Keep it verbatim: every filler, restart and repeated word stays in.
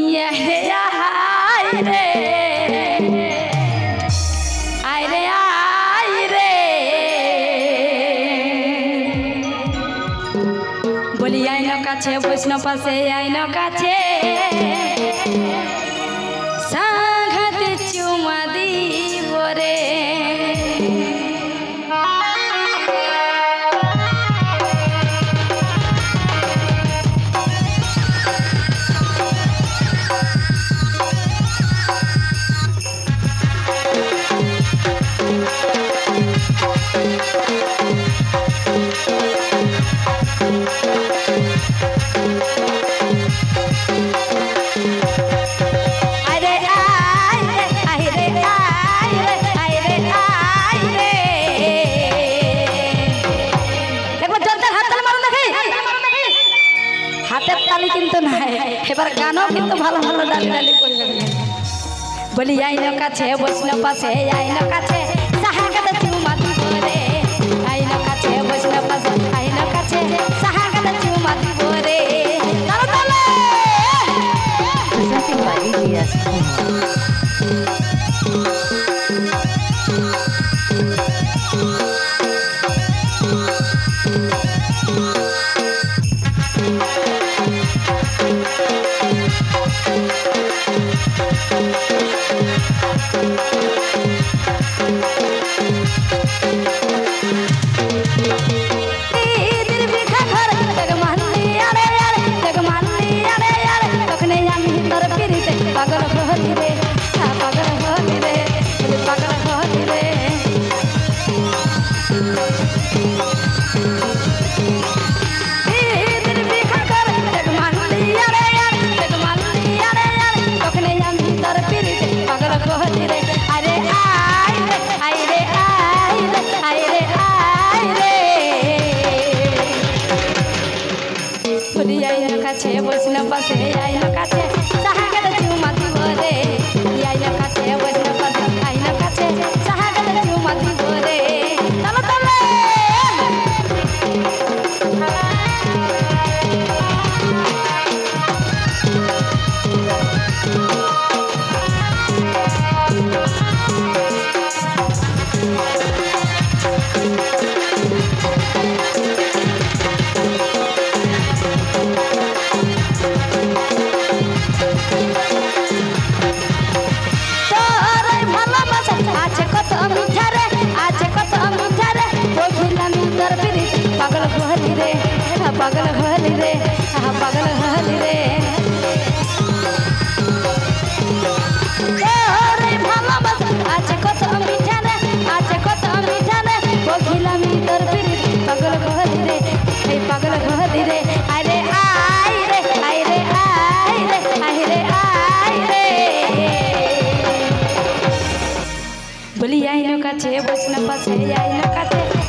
ये हाय रे आय रे आय रे बोली आईनो काछे वैष्णव पाशे आईनो काछे सांघाते चुमा दिब रे गानो किन्तु भालो भालो डाली डाली बोली आईनो काछे वैष्णव पाशे आईनो काछे साहागाते चुमा दिब रे आईनो काछे वैष्णव पाशे आईनो काछे साहागाते चुमा दिब रे चलो चले presenting by E D S वैष्णव पाशे आईनो काछे साहागाते चुमा दिब रे आईनो काछे वैष्णव पाशे आईनो काछे साहागाते चुमा दिब रे चलो चले पागल होली रे पागल होली रे पागल होली रे रे भाला बस आज कत मीठा रे आज कत मीठा रे कोखिला मीटर पिरी पागल होली रे ए पागल होली रे अरे आई रे आई रे आई रे आई रे आई रे बोली आईनो काछे वैष्णव पाशे आईनो काछे